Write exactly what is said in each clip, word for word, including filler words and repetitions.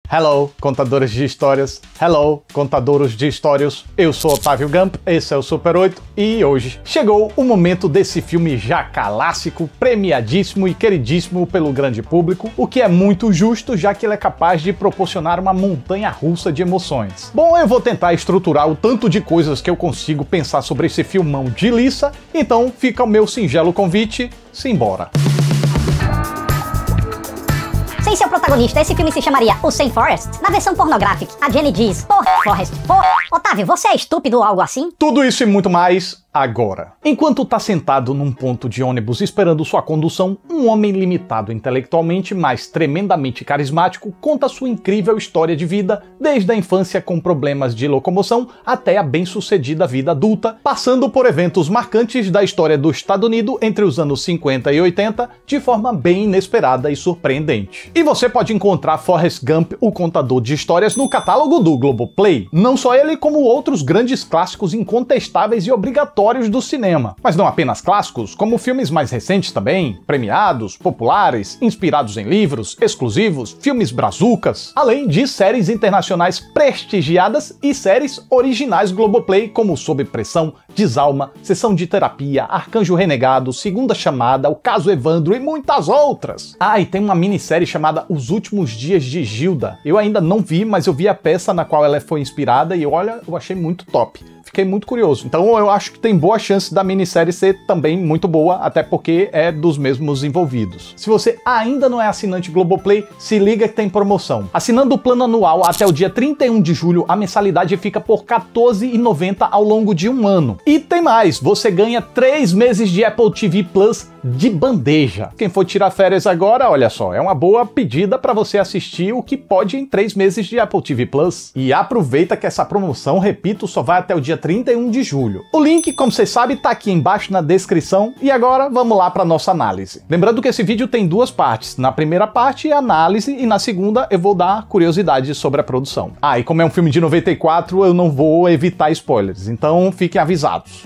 Hello, contadores de histórias. Hello, contadores de histórias. Eu sou Otávio Gump, esse é o Super oito e hoje chegou o momento desse filme já clássico, premiadíssimo e queridíssimo pelo grande público, o que é muito justo, já que ele é capaz de proporcionar uma montanha-russa de emoções. Bom, eu vou tentar estruturar o tanto de coisas que eu consigo pensar sobre esse filmão de liça, então fica o meu singelo convite, simbora! Sem seu protagonista, esse filme se chamaria O Sam Forest? Na versão pornográfica, a Jenny diz: Porra, Forrest, porra. Otávio, você é estúpido ou algo assim? Tudo isso e muito mais agora. Enquanto tá sentado num ponto de ônibus esperando sua condução, um homem limitado intelectualmente, mas tremendamente carismático, conta sua incrível história de vida, desde a infância com problemas de locomoção até a bem-sucedida vida adulta, passando por eventos marcantes da história do Estados Unidos entre os anos cinquenta e oitenta, de forma bem inesperada e surpreendente. E você pode encontrar Forrest Gump, o contador de histórias, no catálogo do Globoplay. Não só ele, como outros grandes clássicos incontestáveis e obrigatórios do cinema. Mas não apenas clássicos, como filmes mais recentes também, premiados, populares, inspirados em livros, exclusivos, filmes brazucas, além de séries internacionais prestigiadas e séries originais Globoplay, como Sob Pressão, Desalma, Sessão de Terapia, Arcanjo Renegado, Segunda Chamada, O Caso Evandro e muitas outras. Ah, e tem uma minissérie chamada Os Últimos Dias de Gilda. Eu ainda não vi, mas eu vi a peça na qual ela foi inspirada e olha, eu achei muito top. Fiquei muito curioso. Então eu acho que tem boa chance da minissérie ser também muito boa, até porque é dos mesmos envolvidos. Se você ainda não é assinante Globoplay, se liga que tem promoção. Assinando o plano anual até o dia trinta e um de julho, a mensalidade fica por quatorze reais e noventa centavos ao longo de um ano. E tem mais, você ganha três meses de Apple T V Plus de bandeja. Quem for tirar férias agora, olha só, é uma boa pedida para você assistir o que pode em três meses de Apple T V Plus. E aproveita que essa promoção, repito, só vai até o dia trinta e um de julho. O link, como vocês sabem, tá aqui embaixo na descrição. E agora vamos lá para nossa análise. Lembrando que esse vídeo tem duas partes. Na primeira parte, análise, e na segunda eu vou dar curiosidades sobre a produção. Ah, e como é um filme de noventa e quatro, eu não vou evitar spoilers, então fiquem avisados.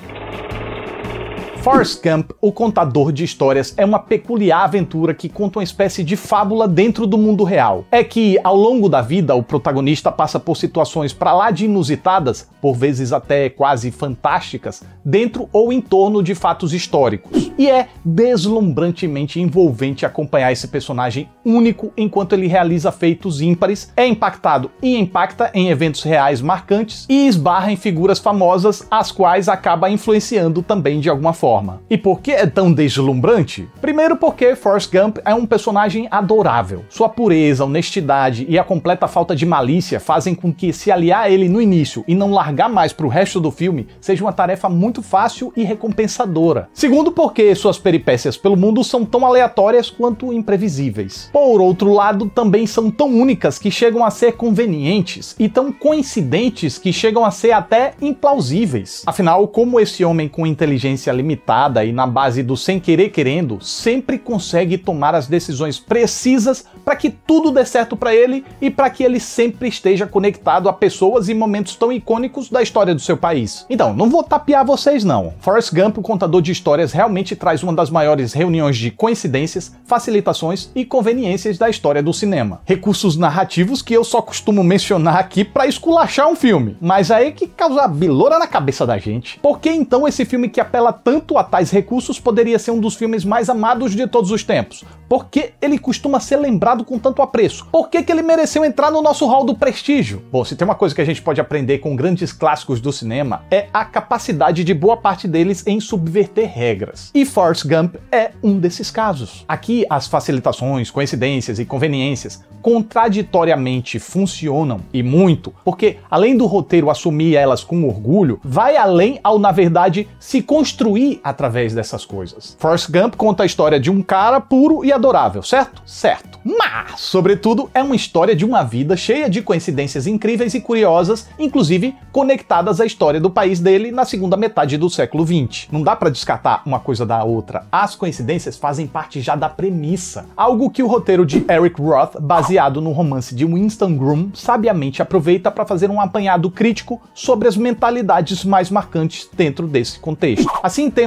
Forrest Gump, o contador de histórias, é uma peculiar aventura que conta uma espécie de fábula dentro do mundo real. É que, ao longo da vida, o protagonista passa por situações pra lá de inusitadas, por vezes até quase fantásticas, dentro ou em torno de fatos históricos. E é deslumbrantemente envolvente acompanhar esse personagem único enquanto ele realiza feitos ímpares, é impactado e impacta em eventos reais marcantes e esbarra em figuras famosas, as quais acaba influenciando também de alguma forma. E por que é tão deslumbrante? Primeiro porque Forrest Gump é um personagem adorável. Sua pureza, honestidade e a completa falta de malícia fazem com que se aliar a ele no início e não largar mais pro resto do filme seja uma tarefa muito fácil e recompensadora. Segundo porque suas peripécias pelo mundo são tão aleatórias quanto imprevisíveis. Por outro lado, também são tão únicas que chegam a ser convenientes e tão coincidentes que chegam a ser até implausíveis. Afinal, como esse homem com inteligência limitada e na base do sem querer querendo, sempre consegue tomar as decisões precisas para que tudo dê certo para ele e para que ele sempre esteja conectado a pessoas e momentos tão icônicos da história do seu país. Então, não vou tapear vocês não. Forrest Gump, o contador de histórias, realmente traz uma das maiores reuniões de coincidências, facilitações e conveniências da história do cinema. Recursos narrativos que eu só costumo mencionar aqui para esculachar um filme, mas aí que causa biloura na cabeça da gente. Por que então esse filme que apela tanto a tais recursos poderia ser um dos filmes mais amados de todos os tempos? Por que ele costuma ser lembrado com tanto apreço? Por que que ele mereceu entrar no nosso hall do prestígio? Bom, se tem uma coisa que a gente pode aprender com grandes clássicos do cinema, é a capacidade de boa parte deles em subverter regras. E Forrest Gump é um desses casos. Aqui, as facilitações, coincidências e conveniências contraditoriamente funcionam, e muito, porque além do roteiro assumir elas com orgulho, vai além ao, na verdade, se construir através dessas coisas. Forrest Gump conta a história de um cara puro e adorável, certo? Certo. Mas, sobretudo, é uma história de uma vida cheia de coincidências incríveis e curiosas, inclusive conectadas à história do país dele na segunda metade do século vinte. Não dá pra descartar uma coisa da outra. As coincidências fazem parte já da premissa, algo que o roteiro de Eric Roth, baseado no romance de Winston Groom, sabiamente aproveita para fazer um apanhado crítico sobre as mentalidades mais marcantes dentro desse contexto. Assim, temos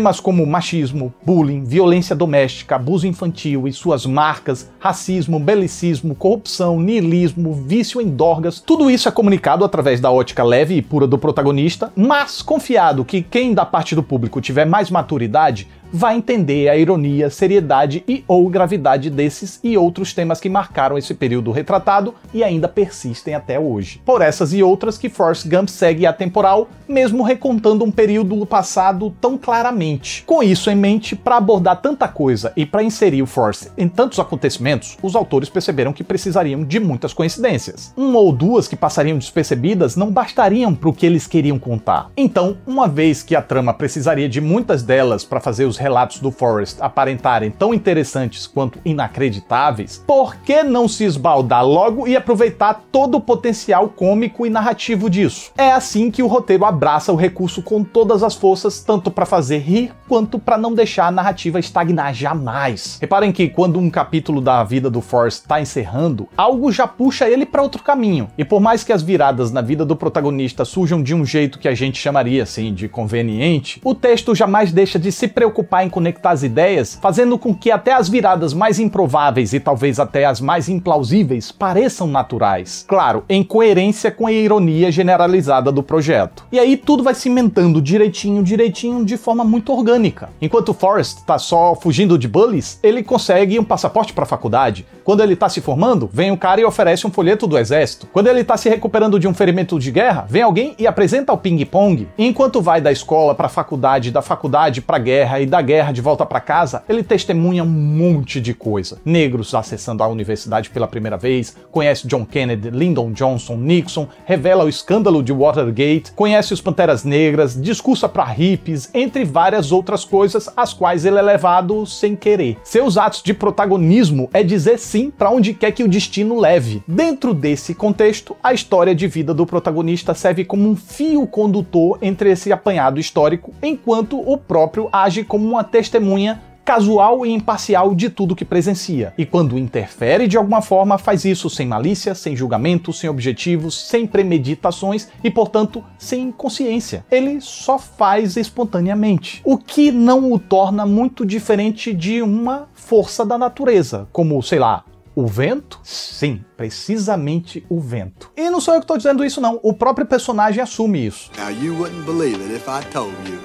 Temas como machismo, bullying, violência doméstica, abuso infantil e suas marcas, racismo, belicismo, corrupção, niilismo, vício em drogas, tudo isso é comunicado através da ótica leve e pura do protagonista, mas confiado que quem da parte do público tiver mais maturidade vai entender a ironia, seriedade e ou gravidade desses e outros temas que marcaram esse período retratado e ainda persistem até hoje. Por essas e outras que Forrest Gump segue atemporal, mesmo recontando um período passado tão claramente. Com isso em mente, para abordar tanta coisa e para inserir o Forrest em tantos acontecimentos, os autores perceberam que precisariam de muitas coincidências. Uma ou duas que passariam despercebidas não bastariam para o que eles queriam contar. Então, uma vez que a trama precisaria de muitas delas para fazer os relatos do Forrest aparentarem tão interessantes quanto inacreditáveis, por que não se esbaldar logo e aproveitar todo o potencial cômico e narrativo disso? É assim que o roteiro abraça o recurso com todas as forças, tanto para fazer rir quanto para não deixar a narrativa estagnar jamais. Reparem que quando um capítulo da vida do Forrest está encerrando, algo já puxa ele para outro caminho. E por mais que as viradas na vida do protagonista surjam de um jeito que a gente chamaria assim de conveniente, o texto jamais deixa de se preocupar em conectar as ideias, fazendo com que até as viradas mais improváveis e talvez até as mais implausíveis pareçam naturais. Claro, em coerência com a ironia generalizada do projeto. E aí tudo vai cimentando direitinho, direitinho, de forma muito orgânica. Enquanto Forrest tá só fugindo de bullies, ele consegue um passaporte para a faculdade. Quando ele tá se formando, vem um cara e oferece um folheto do exército. Quando ele tá se recuperando de um ferimento de guerra, vem alguém e apresenta o ping-pong. E enquanto vai da escola para a faculdade, da faculdade para a guerra e da guerra de volta para casa, ele testemunha um monte de coisa. Negros acessando a universidade pela primeira vez, conhece John Kennedy, Lyndon Johnson, Nixon, revela o escândalo de Watergate, conhece os Panteras Negras, discursa para hippies, entre várias outras coisas às quais ele é levado sem querer. Seus atos de protagonismo é dizer sim para onde quer que o destino leve. Dentro desse contexto, a história de vida do protagonista serve como um fio condutor entre esse apanhado histórico, enquanto o próprio age como uma testemunha casual e imparcial de tudo que presencia. E quando interfere de alguma forma, faz isso sem malícia, sem julgamento, sem objetivos, sem premeditações e, portanto, sem consciência. Ele só faz espontaneamente. O que não o torna muito diferente de uma força da natureza, como, sei lá, o vento? Sim, precisamente o vento. E não sou eu que estou dizendo isso não, o próprio personagem assume isso. Now you wouldn't believe it if I told you.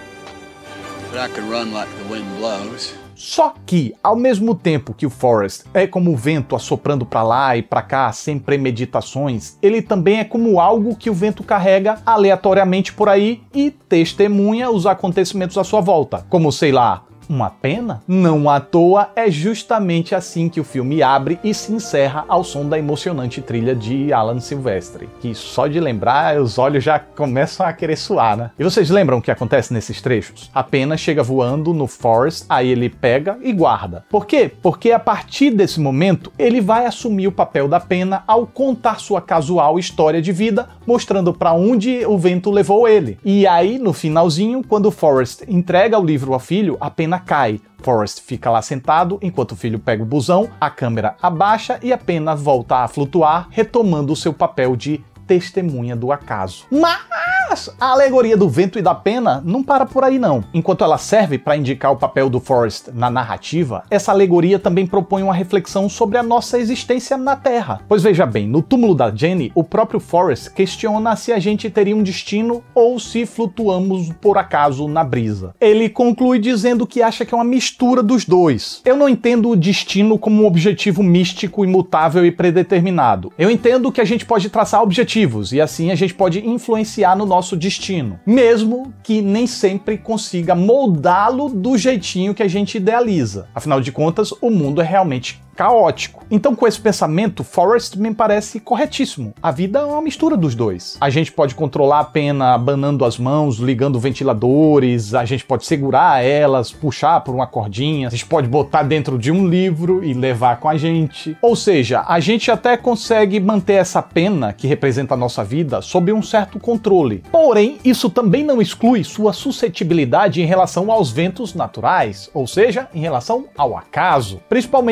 But I could run like the wind blows. Só que, ao mesmo tempo que o Forrest é como o vento assoprando para lá e para cá sem premeditações, ele também é como algo que o vento carrega aleatoriamente por aí e testemunha os acontecimentos à sua volta, como, sei lá, uma pena? Não à toa, é justamente assim que o filme abre e se encerra ao som da emocionante trilha de Alan Silvestri, que só de lembrar os olhos já começam a querer suar, né? E vocês lembram o que acontece nesses trechos? A pena chega voando no Forrest, aí ele pega e guarda. Por quê? Porque a partir desse momento, ele vai assumir o papel da pena ao contar sua casual história de vida, mostrando para onde o vento levou ele. E aí, no finalzinho, quando o Forrest entrega o livro ao filho, a pena cai. Forrest fica lá sentado, enquanto o filho pega o busão, a câmera abaixa e a pena volta a flutuar, retomando o seu papel de testemunha do acaso. Mas a alegoria do vento e da pena não para por aí não. Enquanto ela serve para indicar o papel do Forrest na narrativa, essa alegoria também propõe uma reflexão sobre a nossa existência na Terra. Pois veja bem, no túmulo da Jenny, o próprio Forrest questiona se a gente teria um destino ou se flutuamos por acaso na brisa. Ele conclui dizendo que acha que é uma mistura dos dois. Eu não entendo o destino como um objetivo místico, imutável e predeterminado. Eu entendo que a gente pode traçar objetivos e assim a gente pode influenciar no nosso destino, mesmo que nem sempre consiga moldá-lo do jeitinho que a gente idealiza. Afinal de contas, o mundo é realmente caótico. Então, com esse pensamento, Forrest me parece corretíssimo. A vida é uma mistura dos dois. A gente pode controlar a pena abanando as mãos, ligando ventiladores, a gente pode segurar elas, puxar por uma cordinha, a gente pode botar dentro de um livro e levar com a gente. Ou seja, a gente até consegue manter essa pena, que representa a nossa vida, sob um certo controle. Porém, isso também não exclui sua suscetibilidade em relação aos ventos naturais, ou seja, em relação ao acaso. Principalmente quando a gente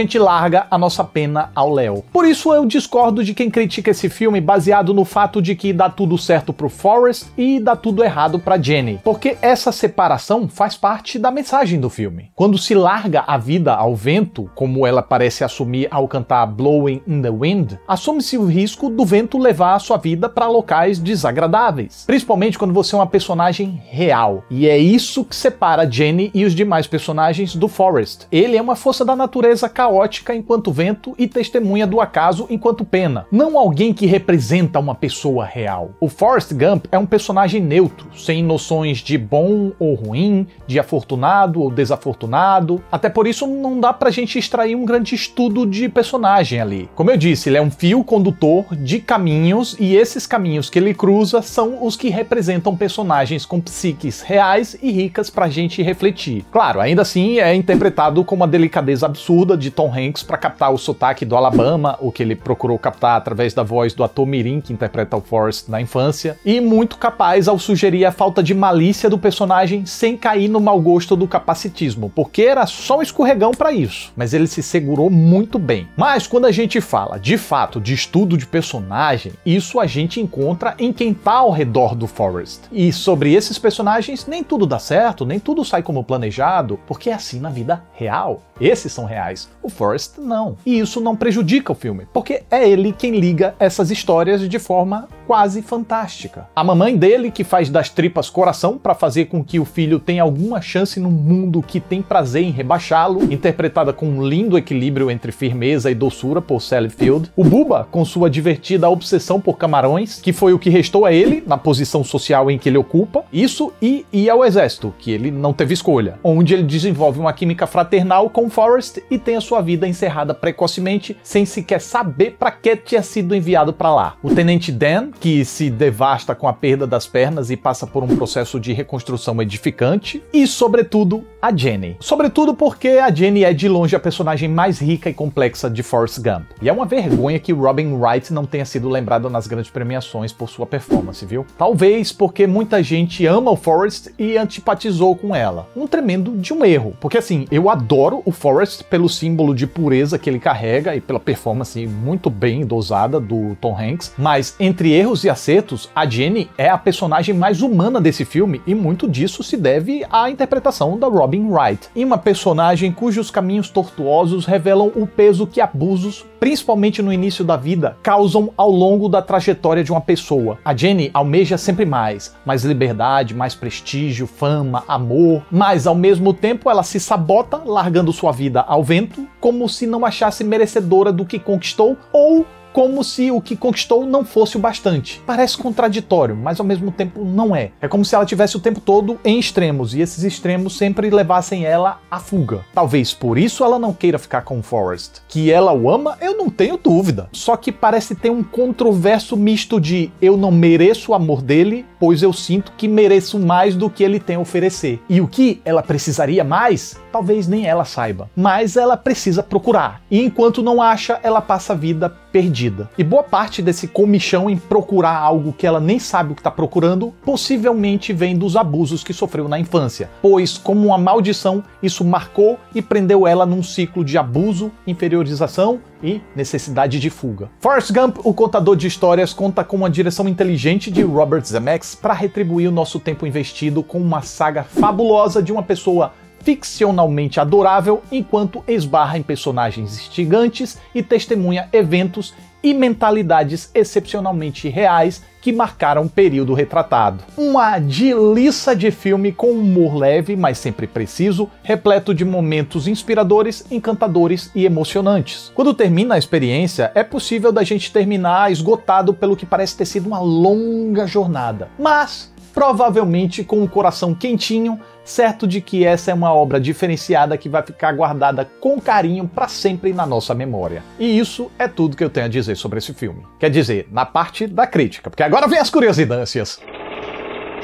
gente larga a nossa pena ao léu. Por isso eu discordo de quem critica esse filme baseado no fato de que dá tudo certo pro Forrest e dá tudo errado pra Jenny, porque essa separação faz parte da mensagem do filme. Quando se larga a vida ao vento, como ela parece assumir ao cantar Blowing in the Wind, assume-se o risco do vento levar a sua vida para locais desagradáveis, principalmente quando você é uma personagem real. E é isso que separa Jenny e os demais personagens do Forrest. Ele é uma força da natureza caótica enquanto vento e testemunha do acaso enquanto pena, não alguém que representa uma pessoa real. O Forrest Gump é um personagem neutro, sem noções de bom ou ruim, de afortunado ou desafortunado. Até por isso não dá pra gente extrair um grande estudo de personagem ali. Como eu disse, ele é um fio condutor de caminhos e esses caminhos que ele cruza são os que representam personagens com psiques reais e ricas pra gente refletir. Claro, ainda assim é interpretado com uma delicadeza absurda de Tom Hanks para captar o sotaque do Alabama, o que ele procurou captar através da voz do ator mirim que interpreta o Forrest na infância, e muito capaz ao sugerir a falta de malícia do personagem sem cair no mau gosto do capacitismo, porque era só um escorregão para isso, mas ele se segurou muito bem. Mas quando a gente fala, de fato, de estudo de personagem, isso a gente encontra em quem tá ao redor do Forrest. E sobre esses personagens, nem tudo dá certo, nem tudo sai como planejado, porque é assim na vida real. Esses são reais, o Forrest não. E isso não prejudica o filme, porque é ele quem liga essas histórias de forma quase fantástica. A mamãe dele que faz das tripas coração para fazer com que o filho tenha alguma chance num mundo que tem prazer em rebaixá-lo, interpretada com um lindo equilíbrio entre firmeza e doçura por Sally Field. O Bubba, com sua divertida obsessão por camarões, que foi o que restou a ele na posição social em que ele ocupa. Isso e ir ao exército, que ele não teve escolha, onde ele desenvolve uma química fraternal com Forrest e tem a sua vida encerrada precocemente, sem sequer saber para que tinha sido enviado para lá. O Tenente Dan, que se devasta com a perda das pernas e passa por um processo de reconstrução edificante. E, sobretudo, a Jenny. Sobretudo porque a Jenny é de longe a personagem mais rica e complexa de Forrest Gump. E é uma vergonha que Robin Wright não tenha sido lembrado nas grandes premiações por sua performance, viu? Talvez porque muita gente ama o Forrest e antipatizou com ela. Um tremendo de um erro. Porque assim, eu adoro o Forrest pelo símbolo de pureza que ele carrega e pela performance muito bem dosada do Tom Hanks, mas entre erros e acertos, a Jenny é a personagem mais humana desse filme e muito disso se deve à interpretação da Robin Wright. E uma personagem cujos caminhos tortuosos revelam o peso que abusos, principalmente no início da vida, causam ao longo da trajetória de uma pessoa. A Jenny almeja sempre mais, mais liberdade, mais prestígio, fama, amor, mas ao mesmo tempo ela se sabota, largando sua vida ao vento, como se não achasse merecedora do que conquistou ou como se o que conquistou não fosse o bastante. Parece contraditório, mas ao mesmo tempo não é. É como se ela tivesse o tempo todo em extremos, e esses extremos sempre levassem ela à fuga. Talvez por isso ela não queira ficar com o Forrest. Que ela o ama, eu não tenho dúvida. Só que parece ter um controverso misto de eu não mereço o amor dele, pois eu sinto que mereço mais do que ele tem a oferecer. E o que ela precisaria mais, talvez nem ela saiba. Mas ela precisa procurar. E enquanto não acha, ela passa a vida perdida. E boa parte desse comichão em procurar algo que ela nem sabe o que está procurando, possivelmente vem dos abusos que sofreu na infância, pois, como uma maldição, isso marcou e prendeu ela num ciclo de abuso, inferiorização e necessidade de fuga. Forrest Gump, o contador de histórias, conta com uma direção inteligente de Robert Zemeckis para retribuir o nosso tempo investido com uma saga fabulosa de uma pessoa ficcionalmente adorável, enquanto esbarra em personagens instigantes e testemunha eventos e mentalidades excepcionalmente reais que marcaram o período retratado. Uma delícia de filme com humor leve, mas sempre preciso, repleto de momentos inspiradores, encantadores e emocionantes. Quando termina a experiência, é possível da gente terminar esgotado pelo que parece ter sido uma longa jornada, mas provavelmente com o coração quentinho, certo de que essa é uma obra diferenciada que vai ficar guardada com carinho para sempre na nossa memória. E isso é tudo que eu tenho a dizer sobre esse filme. Quer dizer, na parte da crítica, porque agora vem as curiosidades.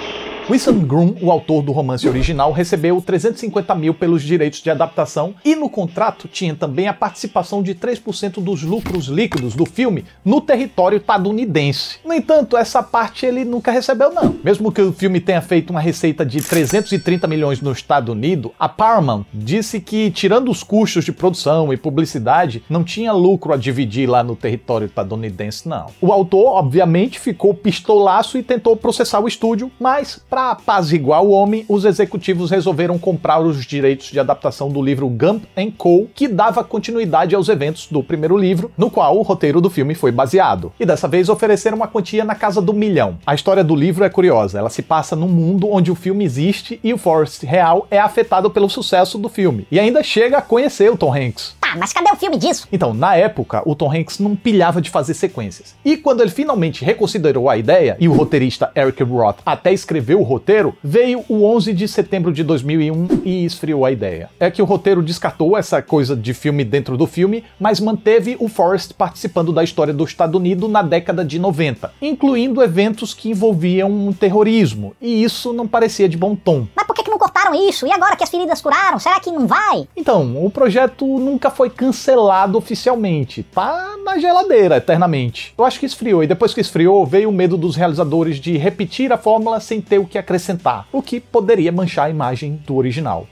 Wilson Groom, o autor do romance original, recebeu trezentos e cinquenta mil pelos direitos de adaptação e no contrato tinha também a participação de três por cento dos lucros líquidos do filme no território estadunidense. No entanto, essa parte ele nunca recebeu não. Mesmo que o filme tenha feito uma receita de trezentos e trinta milhões no Estado Unido, a Paramount disse que, tirando os custos de produção e publicidade, não tinha lucro a dividir lá no território estadunidense não. O autor, obviamente, ficou pistolaço e tentou processar o estúdio, mas para apaziguar o homem, os executivos resolveram comprar os direitos de adaptação do livro Gump and Co., que dava continuidade aos eventos do primeiro livro, no qual o roteiro do filme foi baseado. E dessa vez ofereceram uma quantia na casa do milhão. A história do livro é curiosa, ela se passa num mundo onde o filme existe e o Forrest real é afetado pelo sucesso do filme. E ainda chega a conhecer o Tom Hanks. Tá, mas cadê o filme disso? Então, na época, o Tom Hanks não pilhava de fazer sequências. E quando ele finalmente reconsiderou a ideia, e o roteirista Eric Roth até escreveu o roteiro, veio o onze de setembro de dois mil e um e esfriou a ideia. É que o roteiro descartou essa coisa de filme dentro do filme, mas manteve o Forrest participando da história do Estado Unido na década de noventa, incluindo eventos que envolviam um terrorismo, e isso não parecia de bom tom. Mas por que que não cortaram isso? E agora que as feridas curaram, será que não vai? Então, o projeto nunca foi cancelado oficialmente, tá na geladeira eternamente. Eu acho que esfriou, e depois que esfriou, veio o medo dos realizadores de repetir a fórmula sem ter o que acrescentar, o que poderia manchar a imagem do original.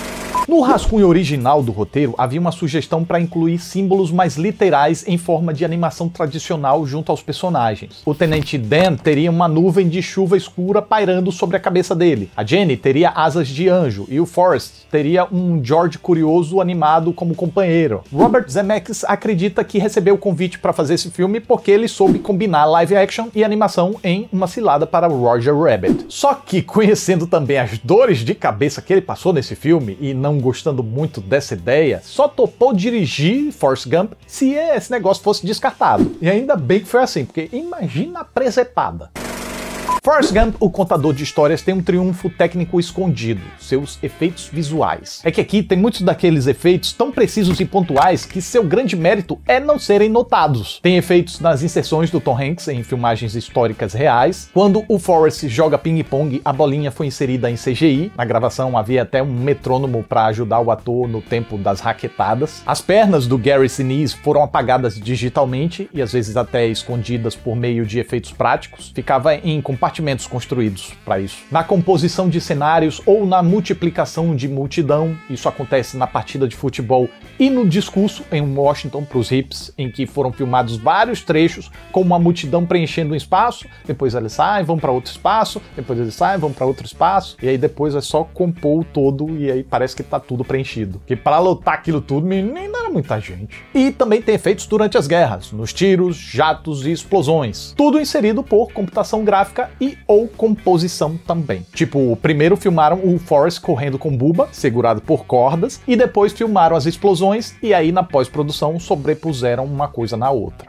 No rascunho original do roteiro, havia uma sugestão para incluir símbolos mais literais em forma de animação tradicional junto aos personagens. O Tenente Dan teria uma nuvem de chuva escura pairando sobre a cabeça dele. A Jenny teria asas de anjo e o Forrest teria um George curioso animado como companheiro. Robert Zemeckis acredita que recebeu o convite para fazer esse filme porque ele soube combinar live action e animação em uma cilada para Roger Rabbit. Só que, conhecendo também as dores de cabeça que ele passou nesse filme e não gostando muito dessa ideia, só topou dirigir Forrest Gump se esse negócio fosse descartado. E ainda bem que foi assim, porque imagina a presepada. Forrest Gump, o contador de histórias, tem um triunfo técnico escondido, seus efeitos visuais. É que aqui tem muitos daqueles efeitos tão precisos e pontuais que seu grande mérito é não serem notados. Tem efeitos nas inserções do Tom Hanks em filmagens históricas reais. Quando o Forrest joga ping-pong, a bolinha foi inserida em C G I. Na gravação havia até um metrônomo para ajudar o ator no tempo das raquetadas. As pernas do Gary Sinise foram apagadas digitalmente e às vezes até escondidas por meio de efeitos práticos. Ficava em compartimentos construídos para isso. Na composição de cenários ou na multiplicação de multidão, isso acontece na partida de futebol e no discurso em Washington para os hips, em que foram filmados vários trechos com uma multidão preenchendo um espaço, depois eles saem, vão para outro espaço, depois eles saem, vão para outro espaço, e aí depois é só compor o todo e aí parece que tá tudo preenchido. Porque para lotar aquilo tudo, nem era muita gente. E também tem efeitos durante as guerras, nos tiros, jatos e explosões. Tudo inserido por computação gráfica e ou composição também. Tipo, primeiro filmaram o Forrest correndo com Bubba, segurado por cordas, e depois filmaram as explosões e aí na pós-produção sobrepuseram uma coisa na outra.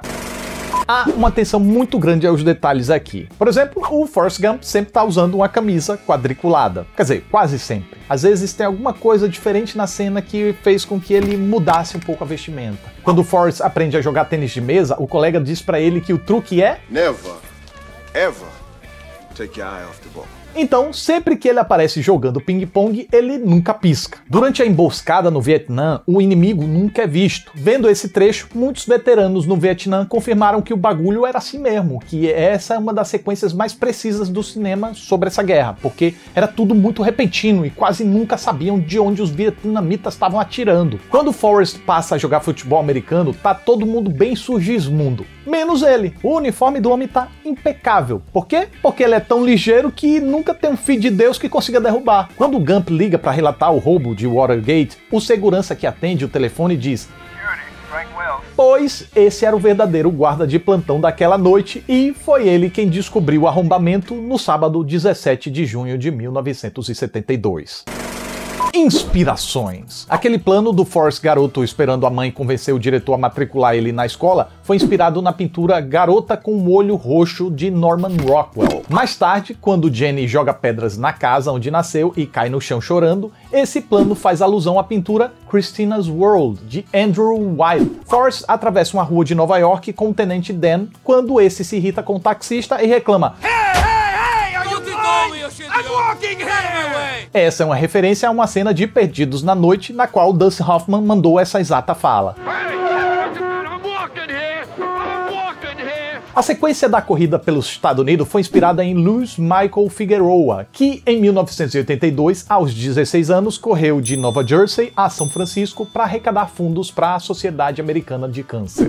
Há uma atenção muito grande aos detalhes aqui. Por exemplo, o Forrest Gump sempre está usando uma camisa quadriculada. Quer dizer, quase sempre. Às vezes tem alguma coisa diferente na cena que fez com que ele mudasse um pouco a vestimenta. Quando o Forrest aprende a jogar tênis de mesa, o colega diz pra ele que o truque é... Never, ever take your eye off the ball. Então, sempre que ele aparece jogando ping-pong, ele nunca pisca. Durante a emboscada no Vietnã, o inimigo nunca é visto. Vendo esse trecho, muitos veteranos no Vietnã confirmaram que o bagulho era assim mesmo, que essa é uma das sequências mais precisas do cinema sobre essa guerra, porque era tudo muito repentino e quase nunca sabiam de onde os vietnamitas estavam atirando. Quando Forrest passa a jogar futebol americano, tá todo mundo bem surgismundo, menos ele. O uniforme do homem tá impecável. Por quê? Porque ele é tão ligeiro que nunca tem um filho de Deus que consiga derrubar. Quando o Gump liga para relatar o roubo de Watergate, o segurança que atende o telefone diz: pois esse era o verdadeiro guarda de plantão daquela noite e foi ele quem descobriu o arrombamento no sábado dezessete de junho de mil novecentos e setenta e dois. Inspirações. Aquele plano do Forrest garoto esperando a mãe convencer o diretor a matricular ele na escola foi inspirado na pintura Garota com o Olho Roxo de Norman Rockwell. Mais tarde, quando Jenny joga pedras na casa onde nasceu e cai no chão chorando, esse plano faz alusão à pintura Christina's World, de Andrew Wilde. Forrest atravessa uma rua de Nova York com o Tenente Dan quando esse se irrita com o taxista e reclama: Hey, hey, hey, are you Essa é uma referência a uma cena de Perdidos na Noite, na qual Dustin Hoffman mandou essa exata fala. A sequência da corrida pelos Estados Unidos foi inspirada em Luis Michael Figueroa, que em mil novecentos e oitenta e dois, aos dezesseis anos, correu de Nova Jersey a São Francisco para arrecadar fundos para a Sociedade Americana de Câncer.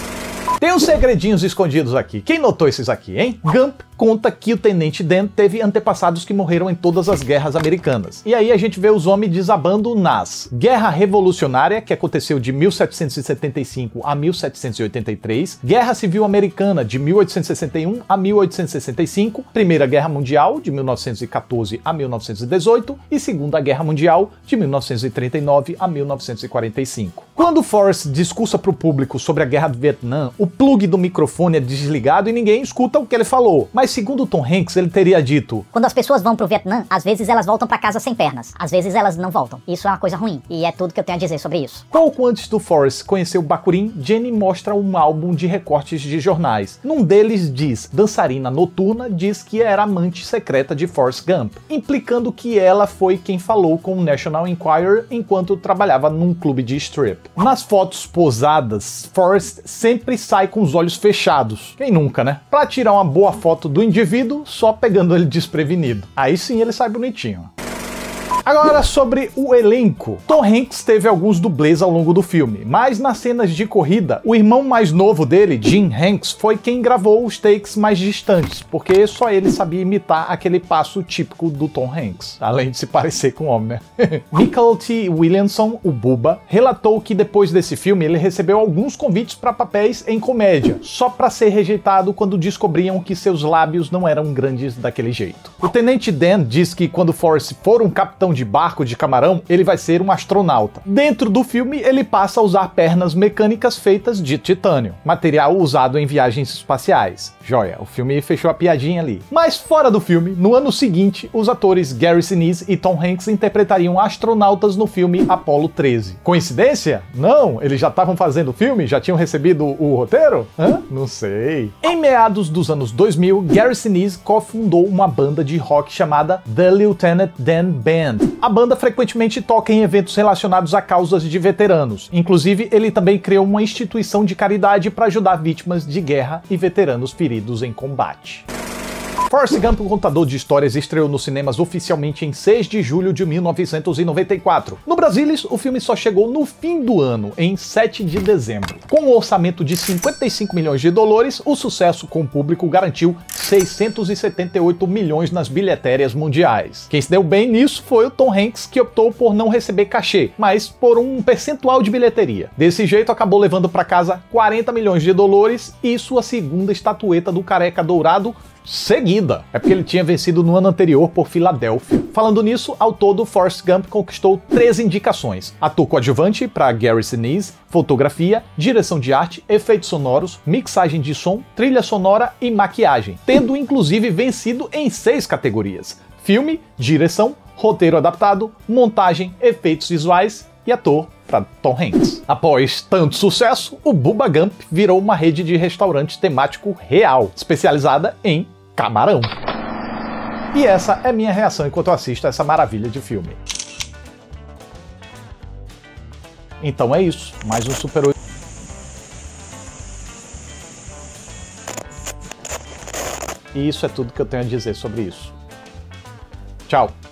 Tem uns segredinhos escondidos aqui. Quem notou esses aqui, hein? Gump conta que o Tenente Dan teve antepassados que morreram em todas as guerras americanas. E aí a gente vê os homens desabando nas Guerra Revolucionária, que aconteceu de mil setecentos e setenta e cinco a mil setecentos e oitenta e três, Guerra Civil Americana, de mil oitocentos e sessenta e um a mil oitocentos e sessenta e cinco, Primeira Guerra Mundial, de mil novecentos e quatorze a mil novecentos e dezoito, e Segunda Guerra Mundial, de mil novecentos e trinta e nove a mil novecentos e quarenta e cinco. Quando Forrest discursa para o público sobre a Guerra do Vietnã, o plug do microfone é desligado e ninguém escuta o que ele falou. Mas segundo Tom Hanks, ele teria dito: quando as pessoas vão pro Vietnã, às vezes elas voltam pra casa sem pernas. Às vezes elas não voltam. Isso é uma coisa ruim. E é tudo que eu tenho a dizer sobre isso. Pouco antes do Forrest conhecer o Bacurím, Jenny mostra um álbum de recortes de jornais. Num deles diz: dançarina noturna diz que era amante secreta de Forrest Gump, implicando que ela foi quem falou com o National Enquirer enquanto trabalhava num clube de strip. Nas fotos posadas, Forrest sempre sai com os olhos fechados. Quem nunca, né? Pra tirar uma boa foto do indivíduo, só pegando ele desprevenido. Aí sim ele sai bonitinho. Agora sobre o elenco. Tom Hanks teve alguns dublês ao longo do filme, mas nas cenas de corrida, o irmão mais novo dele, Jim Hanks, foi quem gravou os takes mais distantes, porque só ele sabia imitar aquele passo típico do Tom Hanks, além de se parecer com o homem, né? Michael T. Williamson, o Bubba, relatou que depois desse filme ele recebeu alguns convites para papéis em comédia, só para ser rejeitado quando descobriam que seus lábios não eram grandes daquele jeito. O Tenente Dan diz que quando Forrest for um capitão de barco de camarão, ele vai ser um astronauta. Dentro do filme, ele passa a usar pernas mecânicas feitas de titânio, material usado em viagens espaciais. Joia, o filme fechou a piadinha ali. Mas fora do filme, no ano seguinte, os atores Gary Sinise e Tom Hanks interpretariam astronautas no filme Apollo treze. Coincidência? Não, eles já estavam fazendo o filme? Já tinham recebido o roteiro? Hã? Não sei. Em meados dos anos dois mil, Gary Sinise cofundou uma banda de rock chamada The Lieutenant Dan Band. A banda frequentemente toca em eventos relacionados a causas de veteranos. Inclusive, ele também criou uma instituição de caridade para ajudar vítimas de guerra e veteranos feridos em combate. Forrest Gump, o contador de histórias, estreou nos cinemas oficialmente em seis de julho de mil novecentos e noventa e quatro. No Brasil, o filme só chegou no fim do ano, em sete de dezembro. Com um orçamento de cinquenta e cinco milhões de dólares, o sucesso com o público garantiu seiscentos e setenta e oito milhões nas bilhetérias mundiais. Quem se deu bem nisso foi o Tom Hanks, que optou por não receber cachê, mas por um percentual de bilheteria. Desse jeito, acabou levando para casa quarenta milhões de dólares e sua segunda estatueta do Careca Dourado seguida. É porque ele tinha vencido no ano anterior por Filadélfia. Falando nisso, ao todo, Forrest Gump conquistou três indicações: ator coadjuvante para Gary Sinise, fotografia, direção de arte, efeitos sonoros, mixagem de som, trilha sonora e maquiagem, tendo inclusive vencido em seis categorias: filme, direção, roteiro adaptado, montagem, efeitos visuais e ator para Tom Hanks. Após tanto sucesso, o Bubba Gump virou uma rede de restaurante temático real, especializada em camarão. E essa é minha reação enquanto eu assisto a essa maravilha de filme. Então é isso, mais um Super oito. E isso é tudo que eu tenho a dizer sobre isso. Tchau!